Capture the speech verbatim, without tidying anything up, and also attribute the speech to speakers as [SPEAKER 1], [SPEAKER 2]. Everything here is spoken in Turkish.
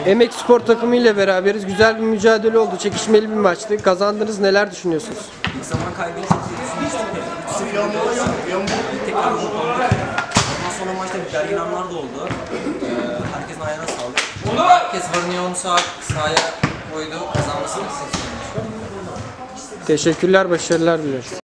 [SPEAKER 1] Emek Spor takımı ile beraberiz. Güzel bir mücadele oldu. Çekişmeli bir maçtı. Kazandınız. Neler düşünüyorsunuz?
[SPEAKER 2] İlk zaman kaybını çok iyi düşünmüştük ya. üç sıfır tekrar umutlandık. Ondan sonra maçta bir gergin anlar da oldu. Ee, herkesin ayağına sağlık.
[SPEAKER 3] Herkes varını yoğunu sağ, sahaya koydu. Kazanmasını istiyoruz.
[SPEAKER 1] Teşekkürler. Başarılar dileriz.